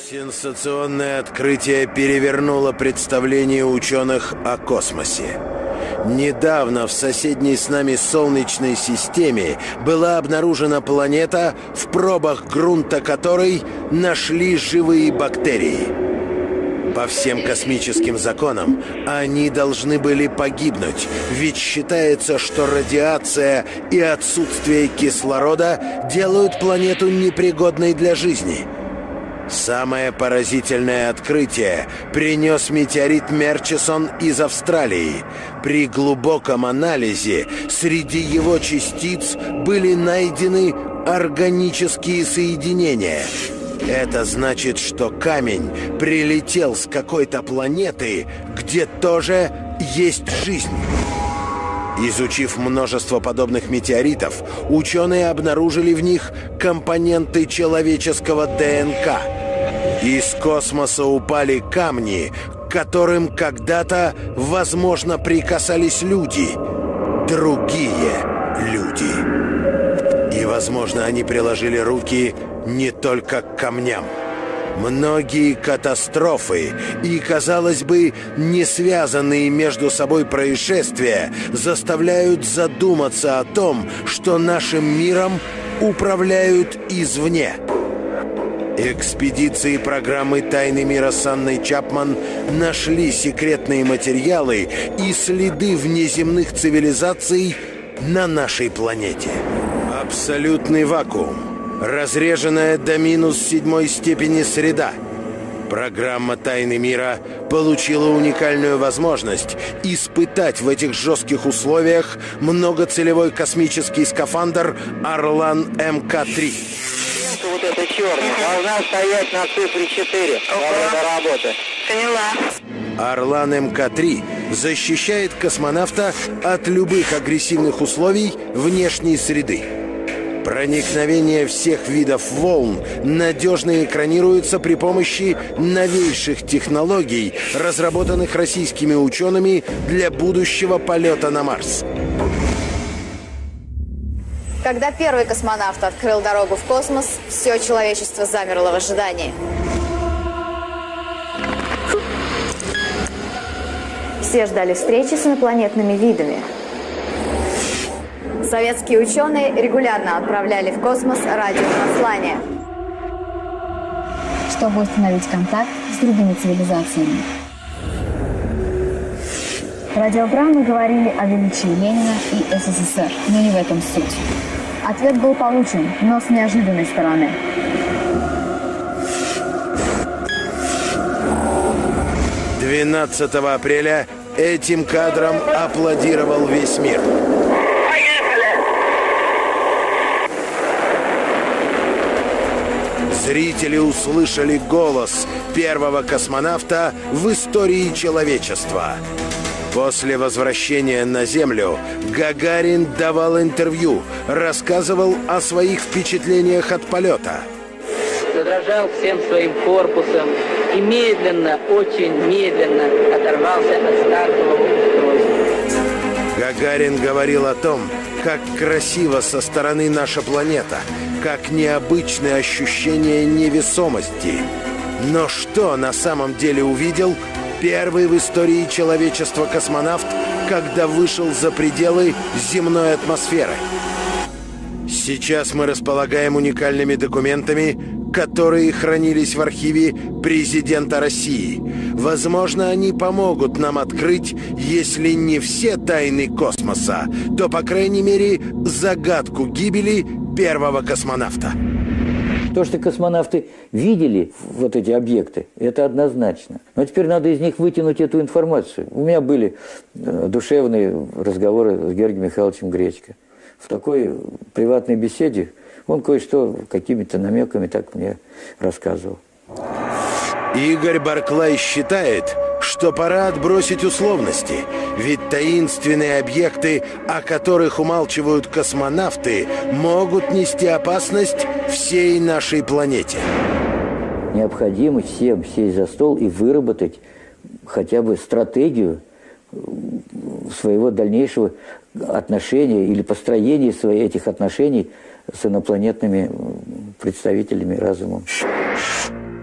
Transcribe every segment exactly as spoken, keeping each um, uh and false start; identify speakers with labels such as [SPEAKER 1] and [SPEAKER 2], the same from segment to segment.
[SPEAKER 1] Сенсационное открытие перевернуло представление ученых о космосе. Недавно в соседней с нами Солнечной системе была обнаружена планета, в пробах грунта которой нашли живые бактерии. По всем космическим законам они должны были погибнуть, ведь считается, что радиация и отсутствие кислорода делают планету непригодной для жизни. Самое поразительное открытие принес метеорит Мерчисон из Австралии. При глубоком анализе среди его частиц были найдены органические соединения. Это значит, что камень прилетел с какой-то планеты, где тоже есть жизнь. Изучив множество подобных метеоритов, ученые обнаружили в них компоненты человеческого ДНК. Из космоса упали камни, к которым когда-то, возможно, прикасались люди. Другие люди. И, возможно, они приложили руки не только к камням. Многие катастрофы и, казалось бы, не связанные между собой происшествия заставляют задуматься о том, что нашим миром управляют извне. Экспедиции программы «Тайны мира» с Анной Чапман нашли секретные материалы и следы внеземных цивилизаций на нашей планете. Абсолютный вакуум. Разреженная до минус седьмой степени среда. Программа «Тайны мира» получила уникальную возможность испытать в этих жестких условиях многоцелевой космический скафандр «Орлан эм ка три».
[SPEAKER 2] Вот это черный должна стоять на цифре четыре во время работы. Поняла.
[SPEAKER 1] «Орлан эм ка три» защищает космонавта от любых агрессивных условий внешней среды. Проникновение всех видов волн надежно экранируется при помощи новейших технологий, разработанных российскими учеными для будущего полета на Марс.
[SPEAKER 3] Когда первый космонавт открыл дорогу в космос, все человечество замерло в ожидании. Все ждали встречи с инопланетными видами. Советские ученые регулярно отправляли в космос радиопослания,
[SPEAKER 4] чтобы установить контакт с другими цивилизациями. Радиограммы говорили о величии Ленина и эс эс эс эр, но не в этом суть. Ответ был получен, но с неожиданной стороны.
[SPEAKER 1] двенадцатого апреля этим кадром аплодировал весь мир. Зрители услышали голос первого космонавта в истории человечества. После возвращения на Землю Гагарин давал интервью, рассказывал о своих впечатлениях от полета.
[SPEAKER 2] Задрожал всем своим корпусом и медленно, очень медленно оторвался от стартового устройства.
[SPEAKER 1] Гагарин говорил о том, как красиво со стороны наша планета, как необычное ощущение невесомости. Но что на самом деле увидел первый в истории человечества космонавт, когда вышел за пределы земной атмосферы? Сейчас мы располагаем уникальными документами, которые хранились в архиве президента России. Возможно, они помогут нам открыть, если не все тайны космоса, то, по крайней мере, загадку гибели первого космонавта.
[SPEAKER 5] То, что космонавты видели вот эти объекты, это однозначно. Но теперь надо из них вытянуть эту информацию. У меня были душевные разговоры с Георгием Михайловичем Гречко. В такой приватной беседе он кое-что какими-то намеками так мне рассказывал.
[SPEAKER 1] Игорь Барклай считает, что пора отбросить условности, ведь таинственные объекты, о которых умалчивают космонавты, могут нести опасность всей нашей планете.
[SPEAKER 5] Необходимо всем сесть за стол и выработать хотя бы стратегию своего дальнейшего отношения или построения своих этих отношений с инопланетными представителями разума.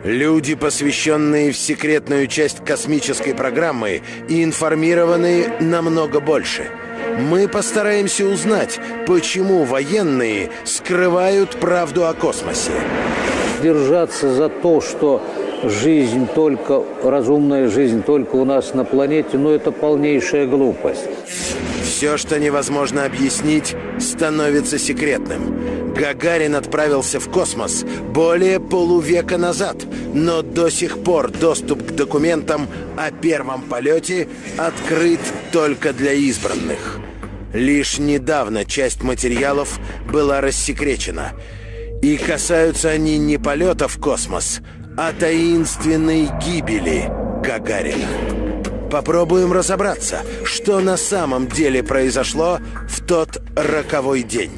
[SPEAKER 1] Люди, посвященные в секретную часть космической программы, информированы намного больше. Мы постараемся узнать, почему военные скрывают правду о космосе.
[SPEAKER 5] Держаться за то, что жизнь только, разумная жизнь только у нас на планете, ну это полнейшая глупость.
[SPEAKER 1] Все, что невозможно объяснить, становится секретным. Гагарин отправился в космос более полувека назад, но до сих пор доступ к документам о первом полете открыт только для избранных. Лишь недавно часть материалов была рассекречена. И касаются они не полета в космос, а таинственной гибели Гагарина. Попробуем разобраться, что на самом деле произошло в тот роковой день.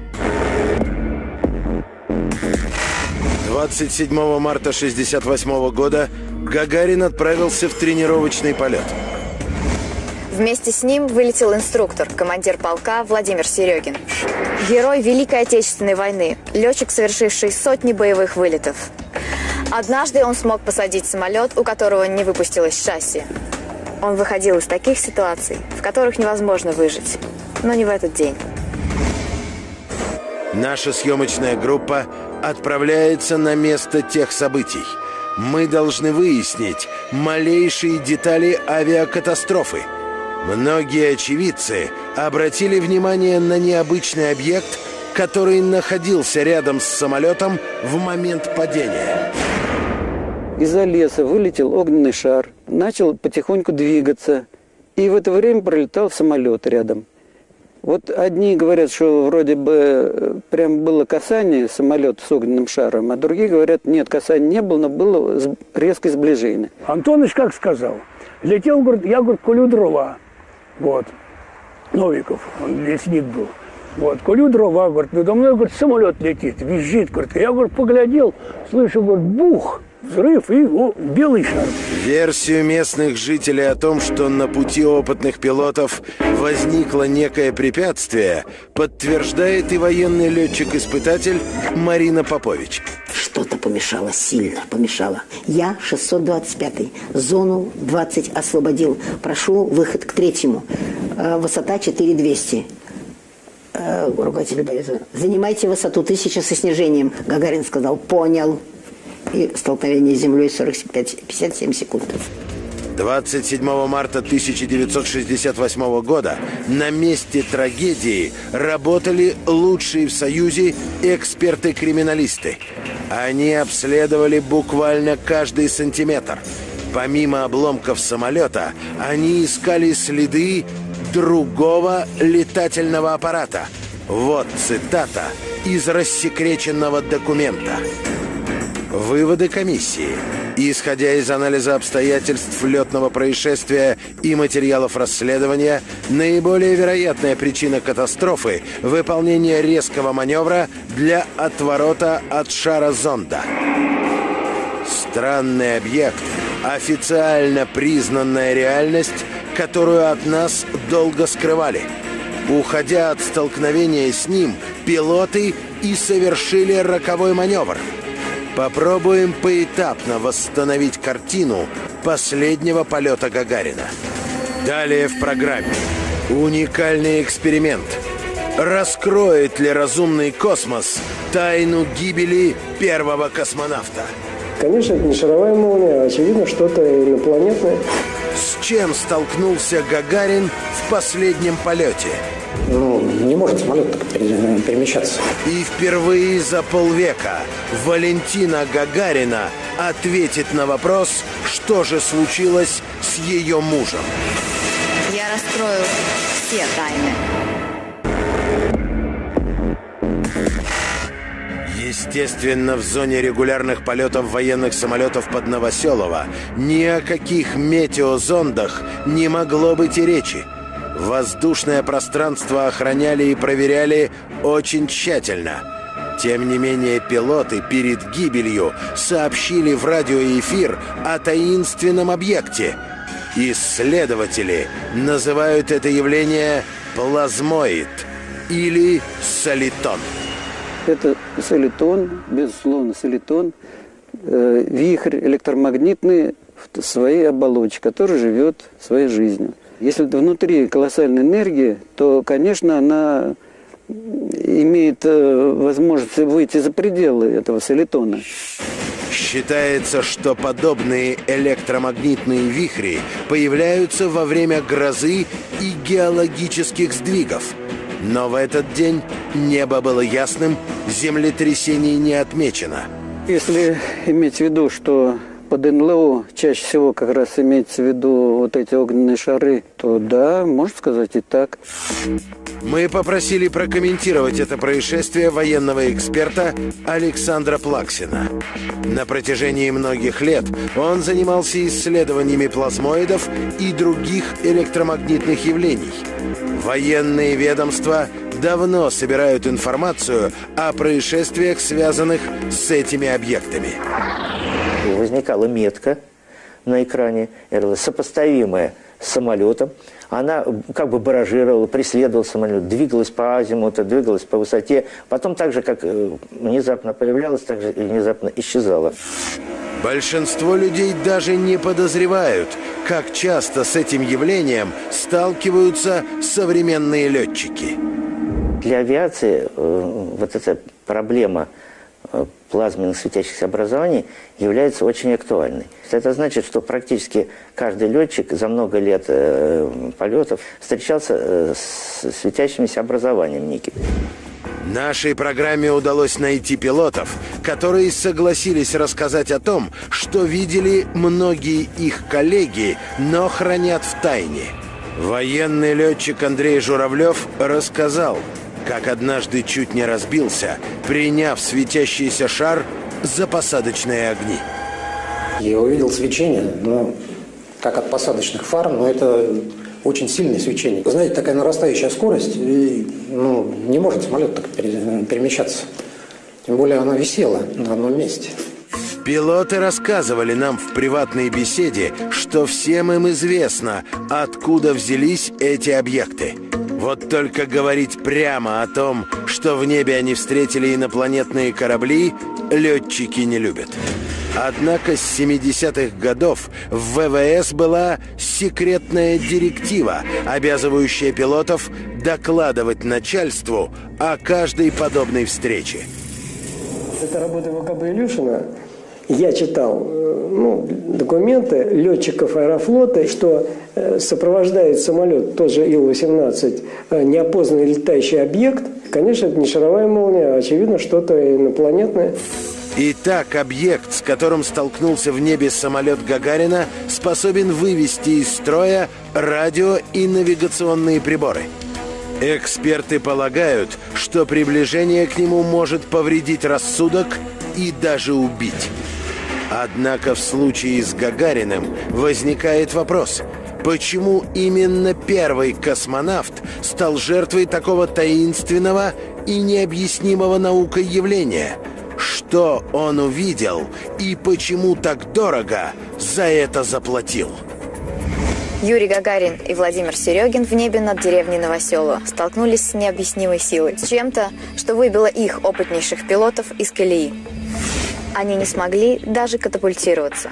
[SPEAKER 1] двадцать седьмого марта шестьдесят восьмого года Гагарин отправился в тренировочный полет.
[SPEAKER 3] Вместе с ним вылетел инструктор, командир полка Владимир Серегин. Герой Великой Отечественной войны, летчик, совершивший сотни боевых вылетов. Однажды он смог посадить самолет, у которого не выпустилось шасси. Он выходил из таких ситуаций, в которых невозможно выжить, но не в этот день.
[SPEAKER 1] Наша съемочная группа отправляется на место тех событий. Мы должны выяснить малейшие детали авиакатастрофы. Многие очевидцы обратили внимание на необычный объект, который находился рядом с самолетом в момент падения.
[SPEAKER 6] Из-за леса вылетел огненный шар, начал потихоньку двигаться, и в это время пролетал самолет рядом. Вот одни говорят, что вроде бы прям было касание самолета с огненным шаром, а другие говорят, нет, касания не было, но было резкое сближение.
[SPEAKER 7] Антоныч как сказал, летел, говорит, я, говорит, колю дрова, вот, Новиков, он лесник был, вот, колю дрова, говорит, надо мной, говорит, самолет летит, визжит, говорит, я, говорит, поглядел, слышу, говорит, бух, взрыв и о, белый шар.
[SPEAKER 1] Версию местных жителей о том, что на пути опытных пилотов возникло некое препятствие, подтверждает и военный летчик-испытатель Марина Попович.
[SPEAKER 8] Что-то помешало, сильно помешало. Я шестьсот двадцать пятый, зону двадцать освободил. Прошу выход к третьему. Э, высота четыре тысячи двести. Э, руководитель бояза. Занимайте высоту тысяча со снижением. Гагарин сказал, понял. И столкновение с землей сорок пять пятьдесят семь секунд.
[SPEAKER 1] двадцать седьмого марта тысяча девятьсот шестьдесят восьмого года на месте трагедии работали лучшие в Союзе эксперты-криминалисты. Они обследовали буквально каждый сантиметр. Помимо обломков самолета, они искали следы другого летательного аппарата. Вот цитата из рассекреченного документа. Выводы комиссии. Исходя из анализа обстоятельств летного происшествия и материалов расследования, наиболее вероятная причина катастрофы – выполнение резкого маневра для отворота от шара зонда. Странный объект – официально признанная реальность, которую от нас долго скрывали. Уходя от столкновения с ним, пилоты и совершили роковой маневр. Попробуем поэтапно восстановить картину последнего полета Гагарина. Далее в программе. Уникальный эксперимент. Раскроет ли разумный космос тайну гибели первого космонавта?
[SPEAKER 9] Конечно, это не шаровая молния, а очевидно, что-то инопланетное.
[SPEAKER 1] С чем столкнулся Гагарин в последнем полете?
[SPEAKER 9] Ну, не может самолет перемещаться.
[SPEAKER 1] И впервые за полвека Валентина Гагарина ответит на вопрос, что же случилось с ее мужем.
[SPEAKER 3] Я раскрою все тайны.
[SPEAKER 1] Естественно, в зоне регулярных полетов военных самолетов под Новоселово ни о каких метеозондах не могло быть и речи. Воздушное пространство охраняли и проверяли очень тщательно. Тем не менее, пилоты перед гибелью сообщили в радиоэфир о таинственном объекте. Исследователи называют это явление плазмоид или солитон.
[SPEAKER 6] Это солитон, безусловно, солитон. э, вихрь электромагнитный в своей оболочке, который живет своей жизнью. Если внутри колоссальная энергия, то, конечно, она имеет э, возможность выйти за пределы этого солитона.
[SPEAKER 1] Считается, что подобные электромагнитные вихри появляются во время грозы и геологических сдвигов. Но в этот день небо было ясным, землетрясений не отмечено.
[SPEAKER 6] Если иметь в виду, что под эн эл о чаще всего как раз имеется в виду вот эти огненные шары, то да, можно сказать и так.
[SPEAKER 1] Мы попросили прокомментировать это происшествие военного эксперта Александра Плаксина. На протяжении многих лет он занимался исследованиями плазмоидов и других электромагнитных явлений. Военные ведомства давно собирают информацию о происшествиях, связанных с этими объектами.
[SPEAKER 5] Возникала метка на экране, сопоставимая с самолетом. Она как бы баражировала, преследовала самолет, двигалась по азимуту, двигалась по высоте. Потом так же, как внезапно появлялась, так же и внезапно исчезала.
[SPEAKER 1] Большинство людей даже не подозревают, как часто с этим явлением сталкиваются современные летчики.
[SPEAKER 5] Для авиации э, вот эта проблема э, плазменных светящихся образований является очень актуальной. Это значит, что практически каждый летчик за много лет э, полетов встречался э, с светящимися образованиями некими.
[SPEAKER 1] Нашей программе удалось найти пилотов, которые согласились рассказать о том, что видели многие их коллеги, но хранят в тайне. Военный летчик Андрей Журавлев рассказал, как однажды чуть не разбился, приняв светящийся шар за посадочные огни.
[SPEAKER 10] Я увидел свечение, но как от посадочных фар, но это очень сильное свечение. Вы знаете, такая нарастающая скорость, и ну, не может самолет так перемещаться. Тем более она висела на одном месте.
[SPEAKER 1] Пилоты рассказывали нам в приватной беседе, что всем им известно, откуда взялись эти объекты. Вот только говорить прямо о том, что в небе они встретили инопланетные корабли, летчики не любят. Однако с семидесятых годов в вэ вэ эс была секретная директива, обязывающая пилотов докладывать начальству о каждой подобной встрече.
[SPEAKER 9] Это работа вэ ка бэ Илюшина. Я читал ну, документы летчиков Аэрофлота, что сопровождает самолет, тот же Ил восемнадцать, неопознанный летающий объект. Конечно, это не шаровая молния, а очевидно, что-то инопланетное.
[SPEAKER 1] Итак, объект, с которым столкнулся в небе самолет Гагарина, способен вывести из строя радио и навигационные приборы. Эксперты полагают, что приближение к нему может повредить рассудок и даже убить. Однако в случае с Гагариным возникает вопрос, почему именно первый космонавт стал жертвой такого таинственного и необъяснимого наукой явления? Что он увидел и почему так дорого за это заплатил?
[SPEAKER 3] Юрий Гагарин и Владимир Серегин в небе над деревней Новоселово столкнулись с необъяснимой силой, с чем-то, что выбило их, опытнейших пилотов, из колеи. Они не смогли даже катапультироваться.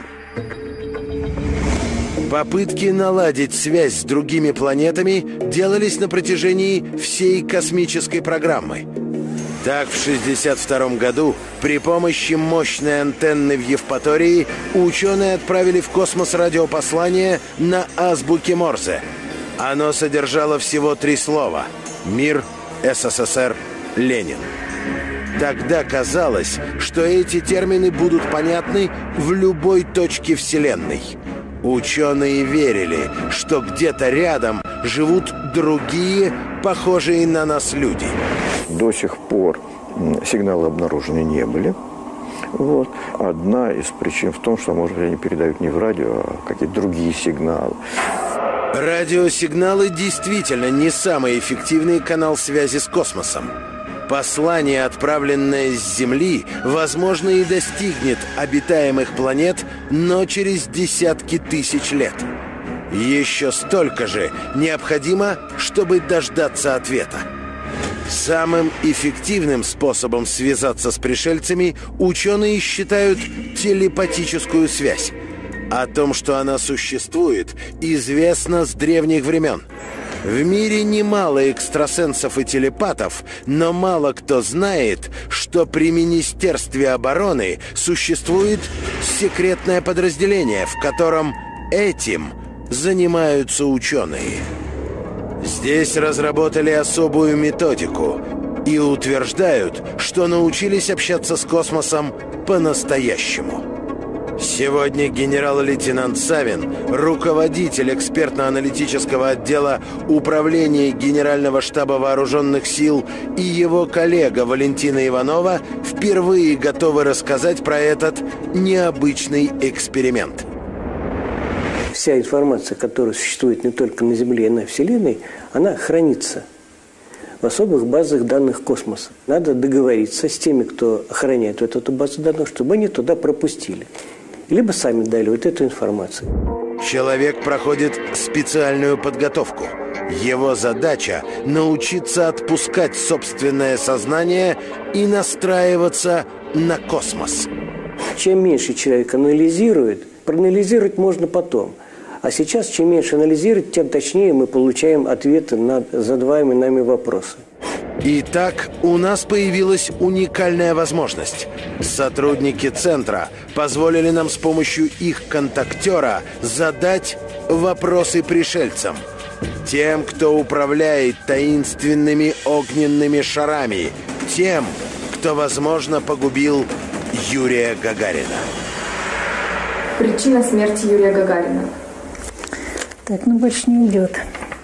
[SPEAKER 1] Попытки наладить связь с другими планетами делались на протяжении всей космической программы. Так, в шестьдесят втором году при помощи мощной антенны в Евпатории ученые отправили в космос радиопослание на азбуке Морзе. Оно содержало всего три слова: «Мир», «эс эс эс эр», «Ленин». Тогда казалось, что эти термины будут понятны в любой точке Вселенной. Ученые верили, что где-то рядом живут другие, похожие на нас люди.
[SPEAKER 11] До сих пор сигналы обнаружены не были. Вот. Одна из причин в том, что, может быть, они передают не в радио, а какие-то другие сигналы.
[SPEAKER 1] Радиосигналы действительно не самый эффективный канал связи с космосом. Послание, отправленное с Земли, возможно, и достигнет обитаемых планет, но через десятки тысяч лет. Еще столько же необходимо, чтобы дождаться ответа. Самым эффективным способом связаться с пришельцами ученые считают телепатическую связь. О том, что она существует, известно с древних времен. В мире немало экстрасенсов и телепатов, но мало кто знает, что при Министерстве обороны существует секретное подразделение, в котором этим занимаются ученые. Здесь разработали особую методику и утверждают, что научились общаться с космосом по-настоящему. Сегодня генерал-лейтенант Савин, руководитель экспертно-аналитического отдела Управления Генерального штаба Вооруженных сил, и его коллега Валентина Иванова впервые готовы рассказать про этот необычный эксперимент.
[SPEAKER 9] Вся информация, которая существует не только на Земле, но и на Вселенной, она хранится в особых базах данных космоса. Надо договориться с теми, кто охраняет вот эту базу данных, чтобы они туда пропустили. Либо сами дали вот эту информацию.
[SPEAKER 1] Человек проходит специальную подготовку. Его задача – научиться отпускать собственное сознание и настраиваться на космос.
[SPEAKER 9] Чем меньше человек анализирует, проанализировать можно потом. А сейчас, чем меньше анализировать, тем точнее мы получаем ответы на задаваемые нами вопросы.
[SPEAKER 1] Итак, у нас появилась уникальная возможность. Сотрудники центра позволили нам с помощью их контактера задать вопросы пришельцам. Тем, кто управляет таинственными огненными шарами. Тем, кто, возможно, погубил Юрия Гагарина.
[SPEAKER 12] Причина смерти Юрия Гагарина.
[SPEAKER 13] Так, ну больше не идет.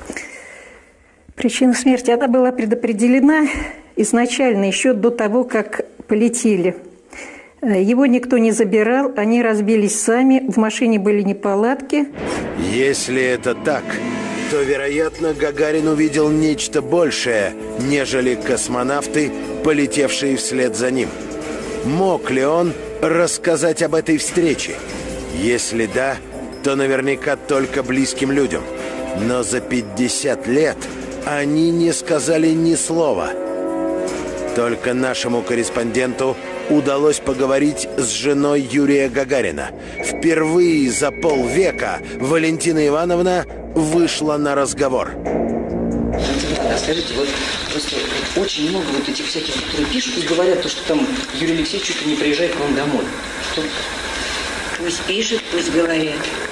[SPEAKER 13] Причина смерти, она была предопределена изначально, еще до того, как полетели. Его никто не забирал, они разбились сами, в машине были неполадки.
[SPEAKER 1] Если это так, то, вероятно, Гагарин увидел нечто большее, нежели космонавты, полетевшие вслед за ним. Мог ли он рассказать об этой встрече? Если да, то наверняка только близким людям. Но за пятьдесят лет они не сказали ни слова. Только нашему корреспонденту удалось поговорить с женой Юрия Гагарина. Впервые за полвека Валентина Ивановна вышла на разговор.
[SPEAKER 14] А скажите, вот просто очень много вот этих всяких, которые пишут и говорят, то, что там Юрий Алексеевич чуть ли не приезжает к вам домой. Что?
[SPEAKER 15] Пусть пишет, пусть говорят.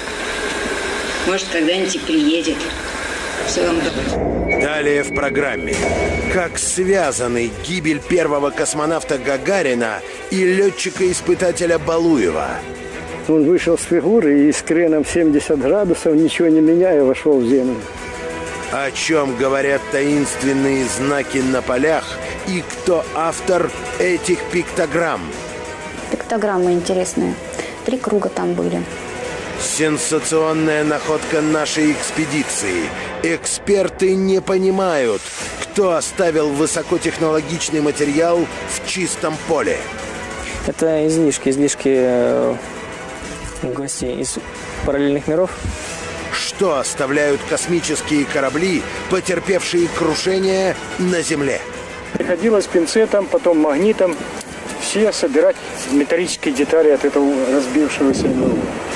[SPEAKER 15] Может, когда-нибудь и приедет. Все вам добро.
[SPEAKER 1] Далее в программе. Как связаны гибель первого космонавта Гагарина и летчика-испытателя Балуева.
[SPEAKER 16] Он вышел с фигуры и с креном семьдесят градусов, ничего не меняя, вошел в Землю.
[SPEAKER 1] О чем говорят таинственные знаки на полях и кто автор этих пиктограмм?
[SPEAKER 17] Пиктограммы интересные. Три круга там были.
[SPEAKER 1] Сенсационная находка нашей экспедиции. Эксперты не понимают, кто оставил высокотехнологичный материал в чистом поле.
[SPEAKER 18] Это излишки, излишки э, гостей из параллельных миров.
[SPEAKER 1] Что оставляют космические корабли, потерпевшие крушение на Земле?
[SPEAKER 7] Приходилось пинцетом, потом магнитом все собирать металлические детали от этого разбившегося мира.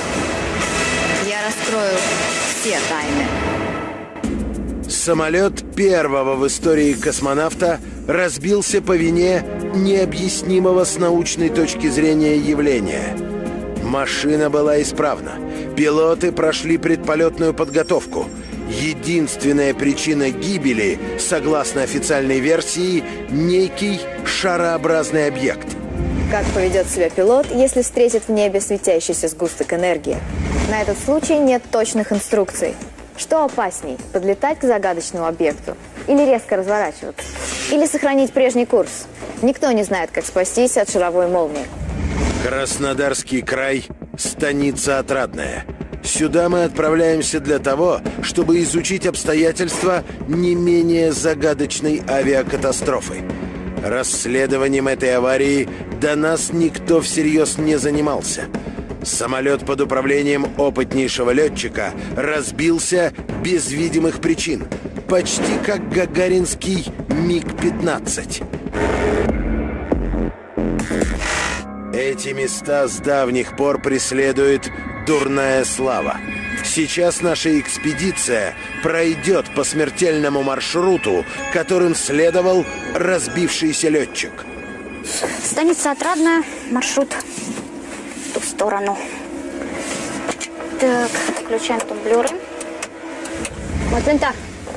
[SPEAKER 3] Я раскрою все тайны.
[SPEAKER 1] Самолет первого в истории космонавта разбился по вине необъяснимого с научной точки зрения явления. Машина была исправна. Пилоты прошли предполетную подготовку. Единственная причина гибели, согласно официальной версии, некий шарообразный объект.
[SPEAKER 3] Как поведет себя пилот, если встретит в небе светящийся сгусток энергии? На этот случай нет точных инструкций. Что опасней, подлетать к загадочному объекту? Или резко разворачиваться? Или сохранить прежний курс? Никто не знает, как спастись от шаровой молнии.
[SPEAKER 1] Краснодарский край, станица Отрадная. Сюда мы отправляемся для того, чтобы изучить обстоятельства не менее загадочной авиакатастрофы. Расследованием этой аварии до нас никто всерьез не занимался. Самолет под управлением опытнейшего летчика разбился без видимых причин. почти как гагаринский миг пятнадцать. Эти места с давних пор преследует дурная слава. Сейчас наша экспедиция пройдет по смертельному маршруту, которым следовал разбившийся летчик.
[SPEAKER 17] Станица Отрадная, маршрут в ту сторону. Так, включаем тумблеры. Вот винта.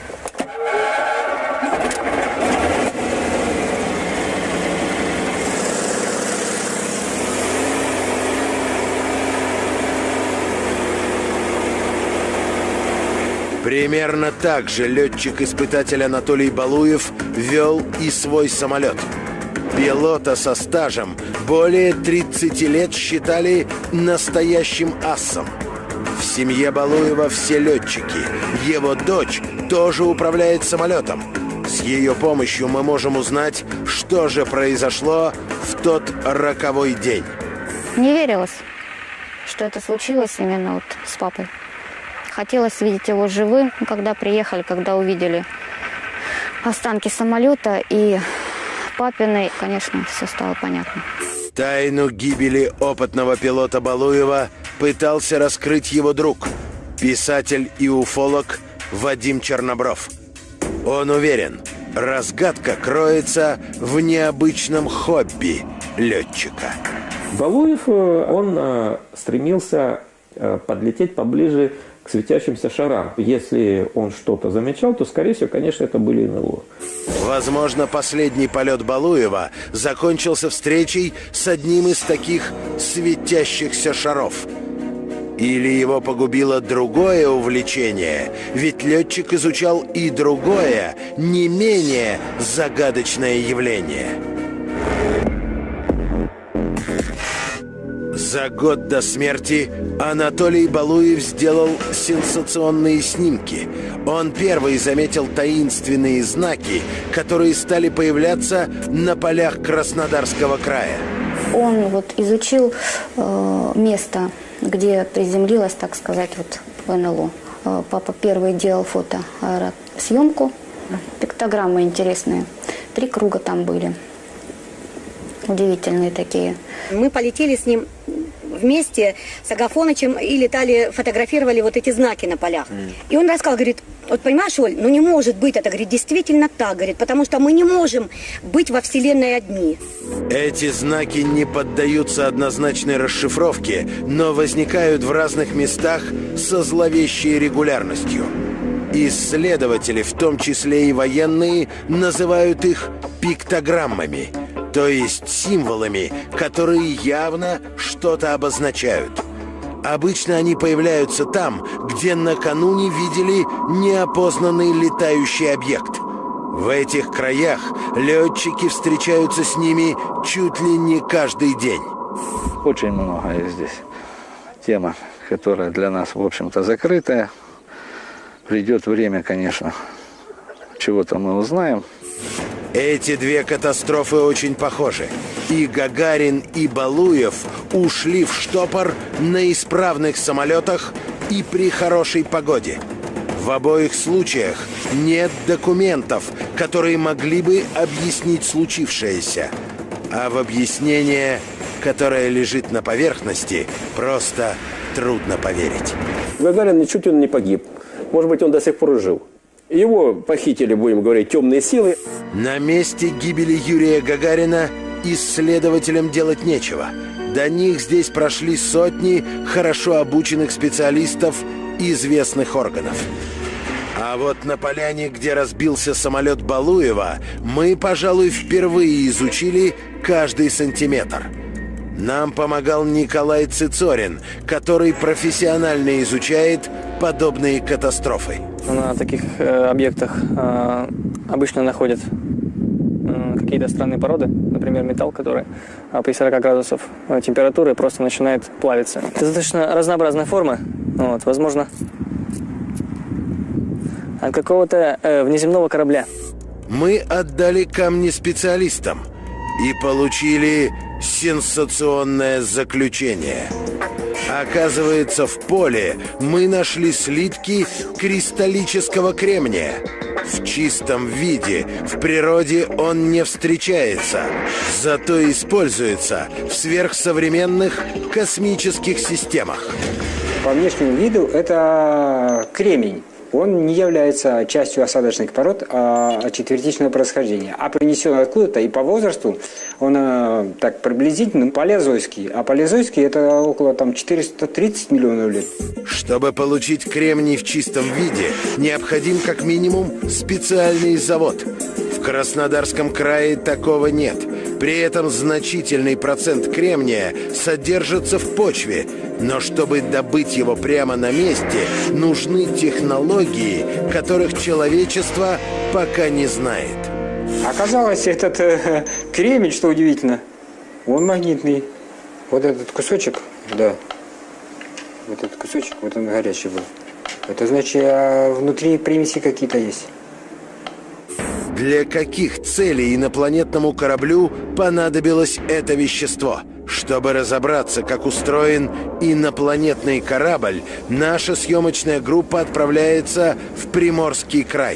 [SPEAKER 1] Примерно так же летчик-испытатель Анатолий Балуев вел и свой самолет. Пилота со стажем более тридцати лет считали настоящим асом. В семье Балуева все летчики. Его дочь тоже управляет самолетом. С ее помощью мы можем узнать, что же произошло в тот роковой день.
[SPEAKER 17] Не верилось, что это случилось именно вот с папой. Хотелось видеть его живым, когда приехали, когда увидели останки самолета и папиной, конечно, все стало понятно.
[SPEAKER 1] Тайну гибели опытного пилота Балуева пытался раскрыть его друг, писатель и уфолог Вадим Чернобров. Он уверен, разгадка кроется в необычном хобби летчика.
[SPEAKER 12] Балуев, он стремился подлететь поближе к светящимся шарам. Если он что-то замечал, то, скорее всего, конечно, это были эн эл о.
[SPEAKER 1] Возможно, последний полет Балуева закончился встречей с одним из таких светящихся шаров. Или его погубило другое увлечение, ведь летчик изучал и другое, не менее загадочное явление. За год до смерти Анатолий Балуев сделал сенсационные снимки. Он первый заметил таинственные знаки, которые стали появляться на полях Краснодарского края.
[SPEAKER 17] Он вот изучил э, место, где приземлилась, так сказать, вот эн эл о. Э, папа первый делал фотосъемку, пиктограммы интересные. Три круга там были. Удивительные такие.
[SPEAKER 19] Мы полетели с ним вместе с Агафонычем и летали, фотографировали вот эти знаки на полях. Mm. И он рассказал, говорит, вот понимаешь, Оль, ну не может быть это, говорит, действительно так, говорит, потому что мы не можем быть во Вселенной одни.
[SPEAKER 1] Эти знаки не поддаются однозначной расшифровке, но возникают в разных местах со зловещей регулярностью. Исследователи, в том числе и военные, называют их пиктограммами, то есть символами, которые явно что-то обозначают. Обычно они появляются там, где накануне видели неопознанный летающий объект. В этих краях летчики встречаются с ними чуть ли не каждый день.
[SPEAKER 20] Очень многое здесь. Тема, которая для нас, в общем-то, закрытая. Придет время, конечно, чего-то мы узнаем.
[SPEAKER 1] Эти две катастрофы очень похожи. И Гагарин, и Балуев ушли в штопор на исправных самолетах и при хорошей погоде. В обоих случаях нет документов, которые могли бы объяснить случившееся. А в объяснение, которое лежит на поверхности, просто трудно поверить.
[SPEAKER 21] Гагарин ничуть он не погиб. Может быть, он до сих пор жив. Его похитили, будем говорить, темные силы.
[SPEAKER 1] На месте гибели Юрия Гагарина исследователям делать нечего. До них здесь прошли сотни хорошо обученных специалистов известных органов. А вот на поляне, где разбился самолет Балуева, мы, пожалуй, впервые изучили каждый сантиметр. Нам помогал Николай Цицорин, который профессионально изучает подобные катастрофы.
[SPEAKER 18] На таких э, объектах э, обычно находят э, какие-то странные породы, например, металл, который э, при сорока градусов э, температуры просто начинает плавиться. Это достаточно разнообразная форма, вот, возможно, от какого-то э, внеземного корабля.
[SPEAKER 1] Мы отдали камни специалистам и получили сенсационное заключение. Оказывается, в поле мы нашли слитки кристаллического кремния. В чистом виде в природе он не встречается, зато используется в сверхсовременных космических системах.
[SPEAKER 4] По внешнему виду это кремень. Он не является частью осадочных пород а четвертичного происхождения, а принесен откуда-то, и по возрасту он а, так приблизительно палеозойский, а палеозойский это около там четыреста тридцать миллионов лет.
[SPEAKER 1] Чтобы получить кремний в чистом виде, необходим как минимум специальный завод. В Краснодарском крае такого нет. При этом значительный процент кремния содержится в почве, но чтобы добыть его прямо на месте, нужны технологии, которых человечество пока не знает.
[SPEAKER 4] Оказалось, этот э, кремень, что удивительно, он магнитный. Вот этот кусочек, да, вот этот кусочек, вот он горячий был. Это значит, а внутри примеси какие-то есть.
[SPEAKER 1] Для каких целей инопланетному кораблю понадобилось это вещество? Чтобы разобраться, как устроен инопланетный корабль, наша съемочная группа отправляется в Приморский край.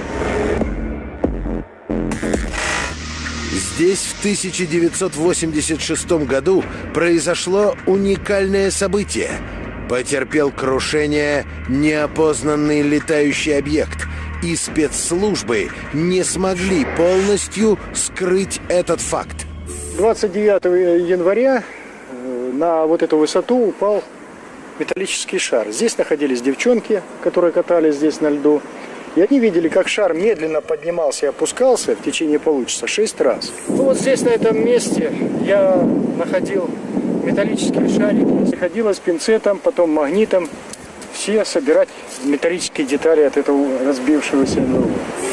[SPEAKER 1] Здесь в тысяча девятьсот восемьдесят шестом году произошло уникальное событие. Потерпел крушение неопознанный летающий объект, и спецслужбы не смогли полностью скрыть этот факт.
[SPEAKER 16] двадцать девятого января на вот эту высоту упал металлический шар. Здесь находились девчонки, которые катались здесь на льду. И они видели, как шар медленно поднимался и опускался в течение получаса шесть раз. Ну, вот здесь, на этом месте, я находил металлические шарики. Приходилось пинцетом, потом магнитом все собирать металлические детали от этого разбившегося НЛО.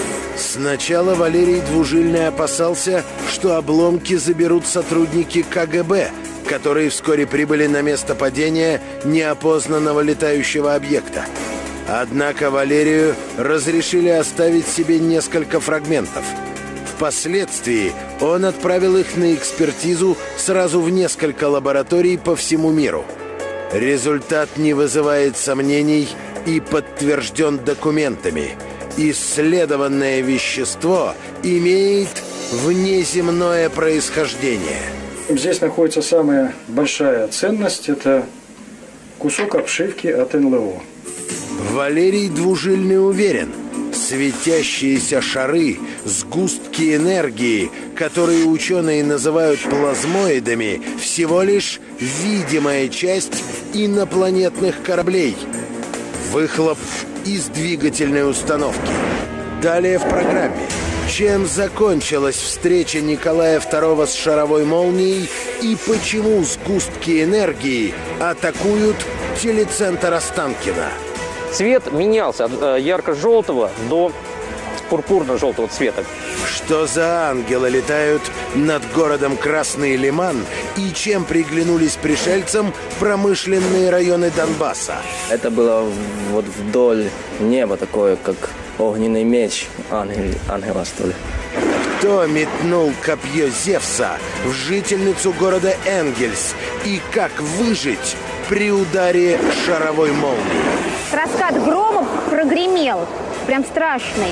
[SPEAKER 1] Сначала Валерий Двужильный опасался, что обломки заберут сотрудники ка гэ бэ, которые вскоре прибыли на место падения неопознанного летающего объекта. Однако Валерию разрешили оставить себе несколько фрагментов. Впоследствии он отправил их на экспертизу сразу в несколько лабораторий по всему миру. Результат не вызывает сомнений и подтвержден документами. Исследованное вещество имеет внеземное происхождение.
[SPEAKER 16] Здесь находится самая большая ценность. Это кусок обшивки от эн эл о.
[SPEAKER 1] Валерий Двужильный уверен, светящиеся шары, сгустки энергии, которые ученые называют плазмоидами, всего лишь видимая часть инопланетных кораблей. Выхлоп из двигательной установки. Далее в программе. Чем закончилась встреча Николая второго с шаровой молнией и почему сгустки энергии атакуют телецентр Останкино?
[SPEAKER 22] Цвет менялся от ярко-желтого до пурпурно-желтого цвета.
[SPEAKER 1] Что за ангелы летают над городом Красный Лиман и чем приглянулись пришельцам промышленные районы Донбасса?
[SPEAKER 23] Это было вот вдоль неба такое, как огненный меч ангел, ангела, что ли.
[SPEAKER 1] Кто метнул копье Зевса в жительницу города Энгельс и как выжить при ударе шаровой молнии?
[SPEAKER 17] Раскат грома прогремел, прям страшный.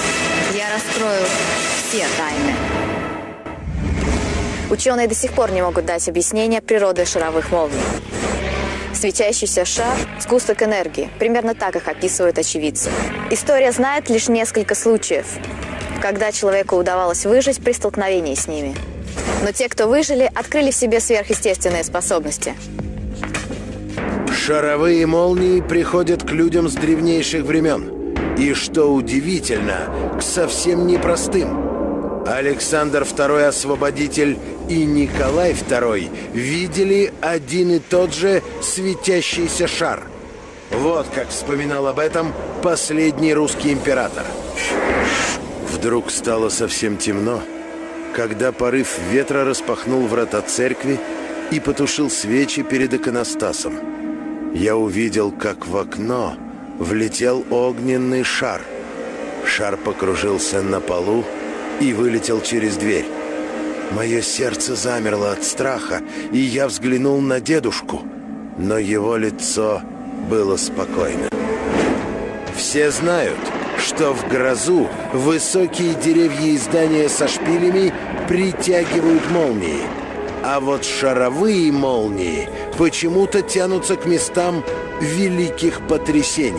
[SPEAKER 3] Я раскрою все тайны. Ученые до сих пор не могут дать объяснение природы шаровых молний. Светящийся шар – сгусток энергии. Примерно так их описывают очевидцы. История знает лишь несколько случаев, когда человеку удавалось выжить при столкновении с ними. Но те, кто выжили, открыли в себе сверхъестественные способности.
[SPEAKER 1] Шаровые молнии приходят к людям с древнейших времен. И, что удивительно, к совсем непростым. Александр второй Освободитель и Николай второй видели один и тот же светящийся шар. Вот как вспоминал об этом последний русский император. Вдруг стало совсем темно, когда порыв ветра распахнул врата церкви и потушил свечи перед иконостасом. Я увидел, как в окно влетел огненный шар. Шар покружился на полу и вылетел через дверь. Мое сердце замерло от страха, и я взглянул на дедушку, но его лицо было спокойно. Все знают, что в грозу высокие деревья и здания со шпилями притягивают молнии, а вот шаровые молнии почему-то тянутся к местам великих потрясений.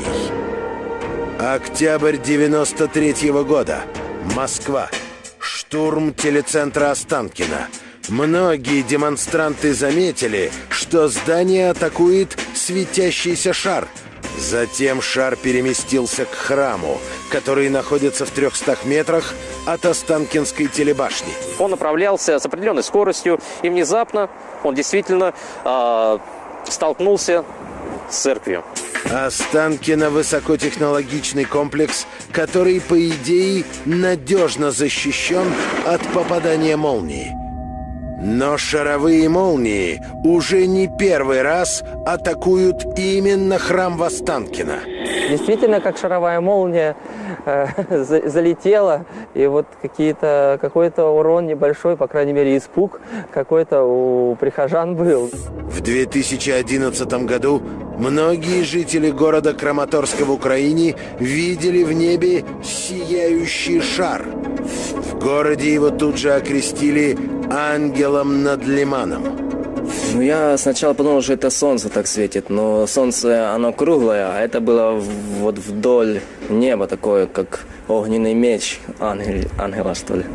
[SPEAKER 1] Октябрь девяносто третьего года. Москва. Штурм телецентра Останкино. Многие демонстранты заметили, что здание атакует светящийся шар. Затем шар переместился к храму, который находится в трехстах метрах от Останкинской телебашни.
[SPEAKER 22] Он направлялся с определенной скоростью, и внезапно он действительно э, столкнулся с церковью.
[SPEAKER 1] Останкино – высокотехнологичный комплекс, который, по идее, надежно защищен от попадания молнии. Но шаровые молнии уже не первый раз атакуют именно храм в Останкино.
[SPEAKER 18] Действительно, как шаровая молния э, за, залетела, и вот какие-то, какой-то урон небольшой, по крайней мере, испуг какой-то у прихожан был.
[SPEAKER 1] В две тысячи одиннадцатом году многие жители города Краматорска в Украине видели в небе сияющий шар. В городе его тут же окрестили «ангелом над лиманом».
[SPEAKER 23] Ну, я сначала подумал, что это солнце так светит, но солнце, оно круглое, а это было вот вдоль неба такое, как огненный меч ангел, ангела, что ли.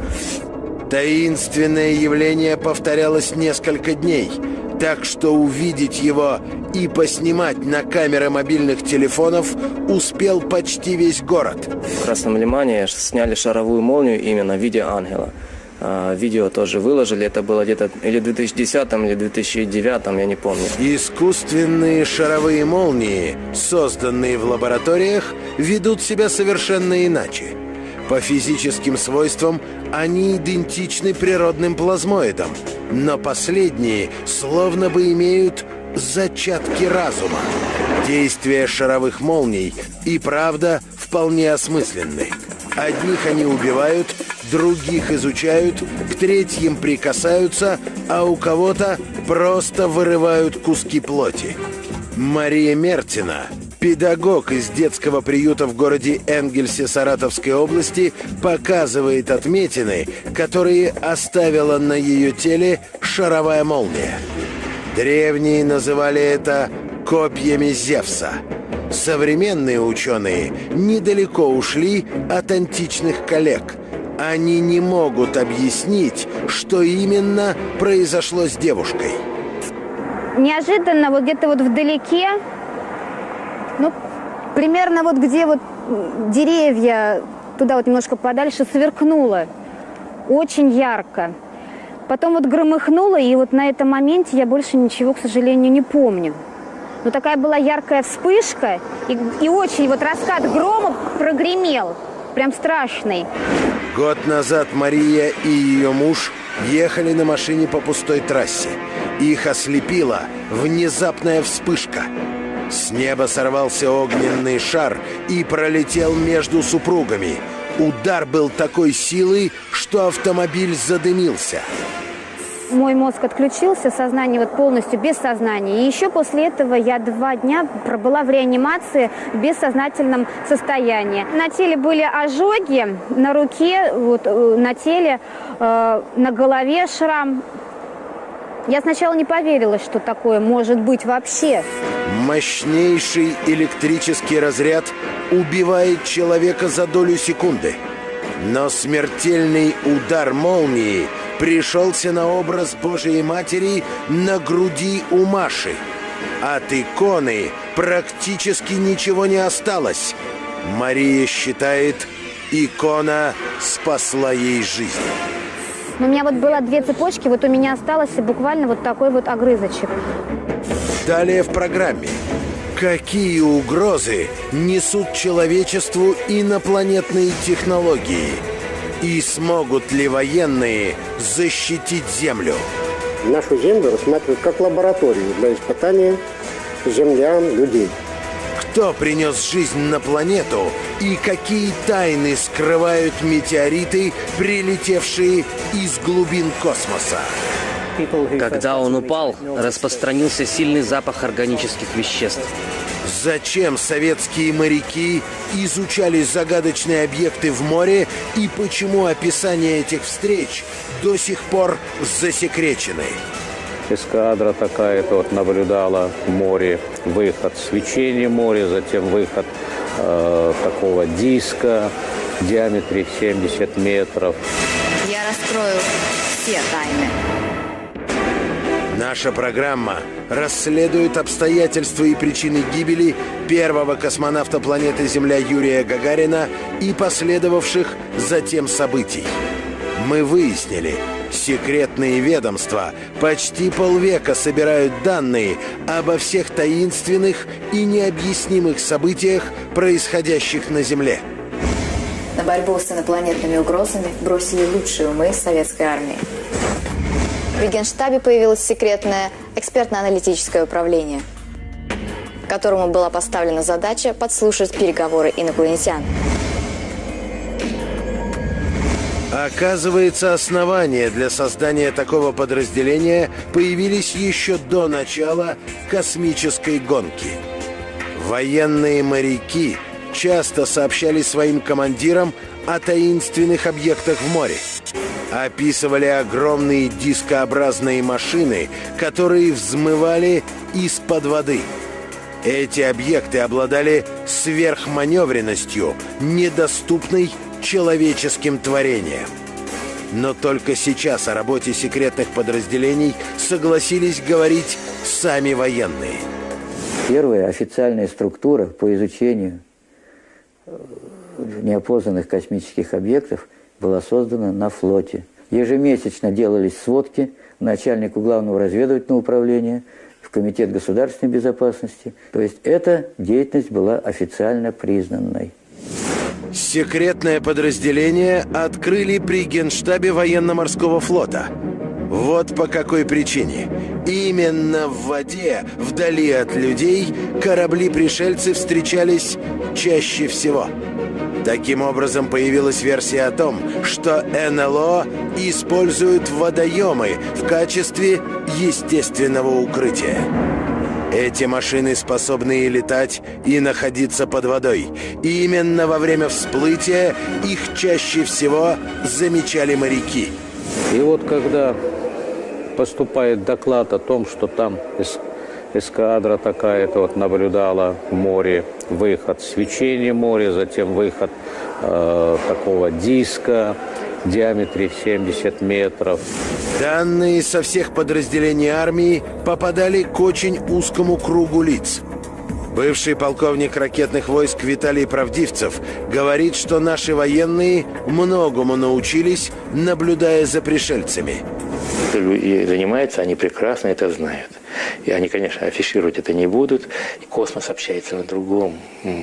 [SPEAKER 1] Таинственное явление повторялось несколько дней, так что увидеть его и поснимать на камеры мобильных телефонов успел почти весь город.
[SPEAKER 23] В Красном Лимане сняли шаровую молнию именно в виде ангела. Видео тоже выложили, это было где-то или в две тысячи десятом, или в две тысячи девятом, я не помню.
[SPEAKER 1] Искусственные шаровые молнии, созданные в лабораториях, ведут себя совершенно иначе. По физическим свойствам они идентичны природным плазмоидам, но последние словно бы имеют зачатки разума. Действия шаровых молний и правда вполне осмысленны. Одних они убивают, других изучают, к третьим прикасаются, а у кого-то просто вырывают куски плоти. Мария Мертина, педагог из детского приюта в городе Энгельсе Саратовской области, показывает отметины, которые оставила на ее теле шаровая молния. Древние называли это копьями Зевса. Современные ученые недалеко ушли от античных коллег. Они не могут объяснить, что именно произошло с девушкой.
[SPEAKER 17] Неожиданно вот где-то вот вдалеке, ну, примерно вот где вот деревья, туда вот немножко подальше, сверкнуло. Очень ярко. Потом вот громыхнуло, и вот на этом моменте я больше ничего, к сожалению, не помню. Но такая была яркая вспышка, и, и очень вот раскат грома прогремел, прям страшный.
[SPEAKER 1] Год назад Мария и ее муж ехали на машине по пустой трассе. Их ослепила внезапная вспышка. С неба сорвался огненный шар и пролетел между супругами. Удар был такой силы, что автомобиль задымился.
[SPEAKER 17] Мой мозг отключился, сознание вот полностью без сознания. И еще после этого я два дня пробыла в реанимации в бессознательном состоянии. На теле были ожоги, на руке, вот, на теле, э, на голове шрам. Я сначала не поверила, что такое может быть вообще.
[SPEAKER 1] Мощнейший электрический разряд убивает человека за долю секунды. Но смертельный удар молнии пришелся на образ Божией Матери на груди у Маши. От иконы практически ничего не осталось. Мария считает, икона спасла ей жизнь.
[SPEAKER 17] У меня вот было две цепочки, вот у меня осталось буквально вот такой вот огрызочек.
[SPEAKER 1] Далее в программе. Какие угрозы несут человечеству инопланетные технологии? И смогут ли военные защитить Землю?
[SPEAKER 2] Нашу Землю рассматривают как лабораторию для испытания землян, людей.
[SPEAKER 1] Кто принес жизнь на планету и какие тайны скрывают метеориты, прилетевшие из глубин космоса?
[SPEAKER 14] Когда он упал, распространился сильный запах органических веществ.
[SPEAKER 1] Зачем советские моряки изучали загадочные объекты в море и почему описание этих встреч до сих пор засекречены?
[SPEAKER 5] Эскадра такая-то вот наблюдала в море выход свечения моря, затем выход э, такого диска в диаметре семьдесят метров.
[SPEAKER 3] Я раскрою все тайны.
[SPEAKER 1] Наша программа расследует обстоятельства и причины гибели первого космонавта планеты Земля Юрия Гагарина и последовавших затем событий. Мы выяснили, секретные ведомства почти полвека собирают данные обо всех таинственных и необъяснимых событиях, происходящих на Земле.
[SPEAKER 3] На борьбу с инопланетными угрозами бросили лучшие умы советской армии. В Генштабе появилось секретное экспертно-аналитическое управление, которому была поставлена задача подслушать переговоры инопланетян.
[SPEAKER 1] Оказывается, основания для создания такого подразделения появились еще до начала космической гонки. Военные моряки часто сообщали своим командирам о таинственных объектах в море. Описывали огромные дискообразные машины, которые взмывали из-под воды. Эти объекты обладали сверхманевренностью, недоступной человеческим творениям. Но только сейчас о работе секретных подразделений согласились говорить сами военные.
[SPEAKER 6] Первая официальная структура по изучению неопознанных космических объектов была создана на флоте. Ежемесячно делались сводки начальнику главного разведывательного управления, в Комитет государственной безопасности. То есть эта деятельность была официально признанной.
[SPEAKER 1] Секретное подразделение открыли при Генштабе военно-морского флота. Вот по какой причине. Именно в воде, вдали от людей, корабли-пришельцы встречались чаще всего. Таким образом, появилась версия о том, что эн эл о используют водоемы в качестве естественного укрытия. Эти машины способны и летать, и находиться под водой. И именно во время всплытия их чаще всего замечали моряки.
[SPEAKER 5] И вот когда поступает доклад о том, что там эскадра такая-то вот наблюдала в море выход свечения моря, затем выход э, такого диска в диаметре семьдесят метров.
[SPEAKER 1] Данные со всех подразделений армии попадали к очень узкому кругу лиц. Бывший полковник ракетных войск Виталий Правдивцев говорит, что наши военные многому научились, наблюдая за пришельцами.
[SPEAKER 8] И занимаются, они прекрасно это знают. И они, конечно, афишировать это не будут. И космос общается на другом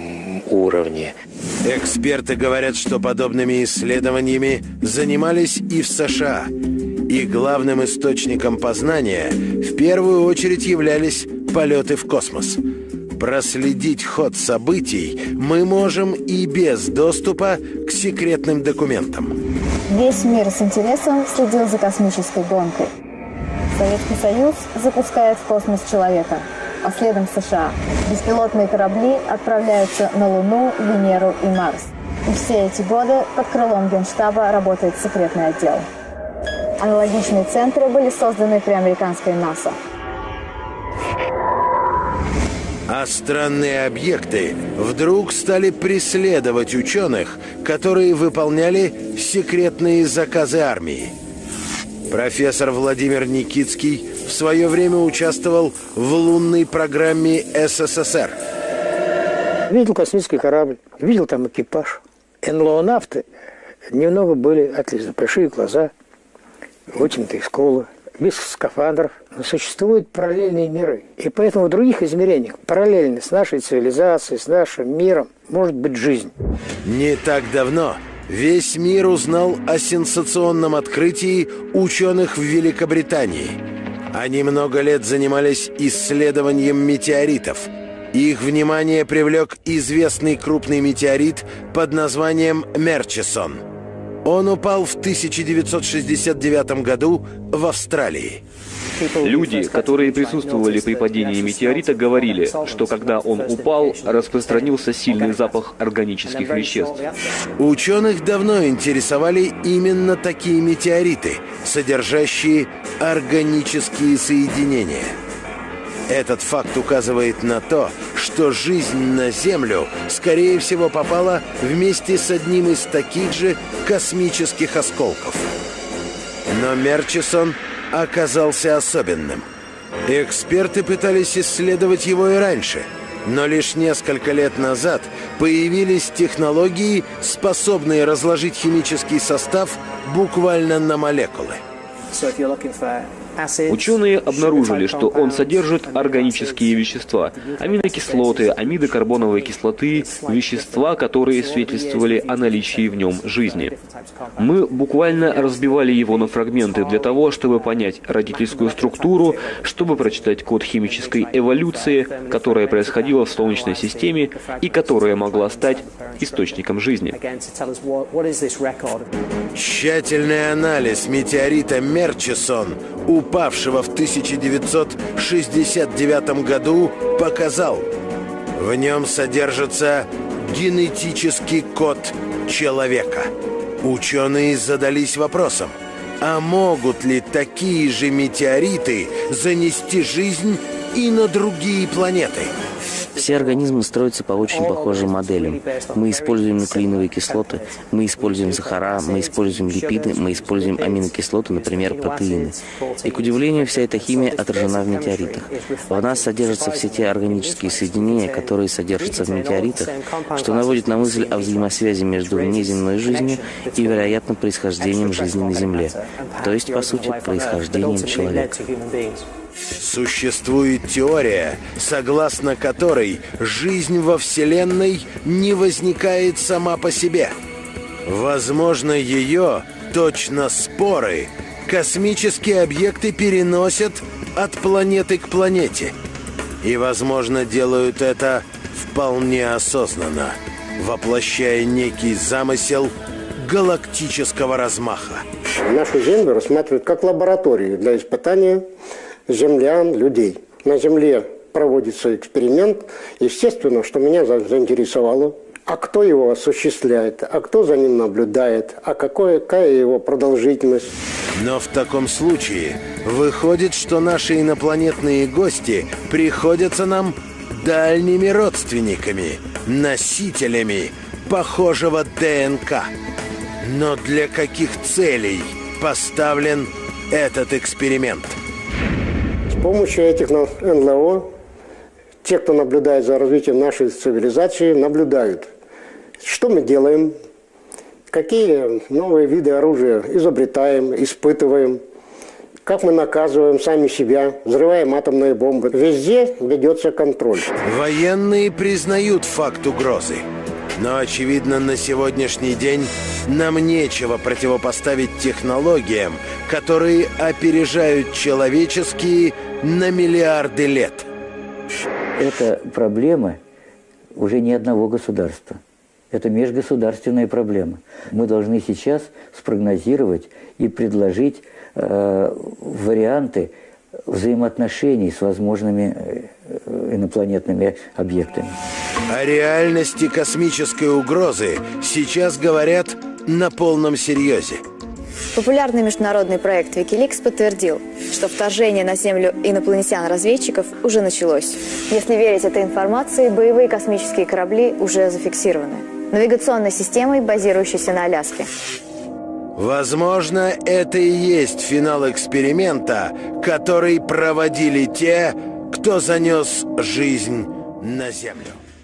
[SPEAKER 8] уровне.
[SPEAKER 1] Эксперты говорят, что подобными исследованиями занимались и в США. И главным источником познания в первую очередь являлись полеты в космос. Проследить ход событий мы можем и без доступа к секретным документам.
[SPEAKER 3] Весь мир с интересом следил за космической гонкой. Советский Союз запускает в космос человека, а следом США. Беспилотные корабли отправляются на Луну, Венеру и Марс. И все эти годы под крылом Генштаба работает секретный отдел. Аналогичные центры были созданы при американской НАСА.
[SPEAKER 1] А странные объекты вдруг стали преследовать ученых, которые выполняли секретные заказы армии. Профессор Владимир Никитский в свое время участвовал в лунной программе эс эс эс эр.
[SPEAKER 24] Видел космический корабль, видел там экипаж. эн эл о-навты немного были отлично, большие глаза, очень-то скулы, без скафандров. Но существуют параллельные миры. И поэтому в других измерениях, параллельно с нашей цивилизацией, с нашим миром, может быть жизнь.
[SPEAKER 1] Не так давно весь мир узнал о сенсационном открытии ученых в Великобритании. Они много лет занимались исследованием метеоритов. Их внимание привлек известный крупный метеорит под названием Мерчисон. Он упал в тысяча девятьсот шестьдесят девятом году в Австралии.
[SPEAKER 9] Люди, которые присутствовали при падении метеорита, говорили, что когда он упал, распространился сильный запах органических веществ.
[SPEAKER 1] Ученых давно интересовали именно такие метеориты, содержащие органические соединения. Этот факт указывает на то, что жизнь на Землю, скорее всего, попала вместе с одним из таких же космических осколков. Но Мерчисон оказался особенным. Эксперты пытались исследовать его и раньше, но лишь несколько лет назад появились технологии, способные разложить химический состав буквально на молекулы.
[SPEAKER 9] Ученые обнаружили, что он содержит органические вещества, аминокислоты, амиды карбоновой кислоты, вещества, которые свидетельствовали о наличии в нем жизни. Мы буквально разбивали его на фрагменты для того, чтобы понять родительскую структуру, чтобы прочитать код химической эволюции, которая происходила в Солнечной системе и которая могла стать источником жизни.
[SPEAKER 1] Тщательный анализ метеорита Мерчисон, упавшего в тысяча девятьсот шестьдесят девятом году, показал, в нем содержится генетический код человека. Ученые задались вопросом, а могут ли такие же метеориты занести жизнь и на другие планеты?
[SPEAKER 10] Все организмы строятся по очень похожим моделям. Мы используем нуклеиновые кислоты, мы используем сахара, мы используем липиды, мы используем аминокислоты, например, протеины. И, к удивлению, вся эта химия отражена в метеоритах. В нас содержатся все те органические соединения, которые содержатся в метеоритах, что наводит на мысль о взаимосвязи между внеземной жизнью и, вероятно, происхождением жизни на Земле. То есть, по сути, происхождением человека.
[SPEAKER 1] Существует теория, согласно которой жизнь во Вселенной не возникает сама по себе. Возможно, ее, точно споры, космические объекты переносят от планеты к планете. И, возможно, делают это вполне осознанно, воплощая некий замысел галактического размаха.
[SPEAKER 2] Нашу Землю рассматривают как лабораторию для испытания землян, людей. На Земле проводится эксперимент. Естественно, что меня заинтересовало, а кто его осуществляет, а кто за ним наблюдает, а какое, какая его продолжительность.
[SPEAKER 1] Но в таком случае выходит, что наши инопланетные гости приходятся нам дальними родственниками, носителями похожего ДНК. Но для каких целей поставлен этот эксперимент?
[SPEAKER 2] С помощью этих эн эл о те, кто наблюдает за развитием нашей цивилизации, наблюдают, что мы делаем, какие новые виды оружия изобретаем, испытываем, как мы наказываем сами себя, взрываем атомные бомбы. Везде ведется контроль.
[SPEAKER 1] Военные признают факт угрозы. Но, очевидно, на сегодняшний день нам нечего противопоставить технологиям, которые опережают человеческие на миллиарды лет.
[SPEAKER 6] Это проблема уже не одного государства. Это межгосударственная проблема. Мы должны сейчас спрогнозировать и предложить э, варианты взаимоотношений с возможными инопланетными объектами.
[SPEAKER 1] О реальности космической угрозы сейчас говорят на полном серьезе.
[SPEAKER 3] Популярный международный проект Wikileaks подтвердил, что вторжение на Землю инопланетян-разведчиков уже началось. Если верить этой информации, боевые космические корабли уже зафиксированы навигационной системой, базирующейся на Аляске.
[SPEAKER 1] Возможно, это и есть финал эксперимента, который проводили те, кто занес жизнь на Землю.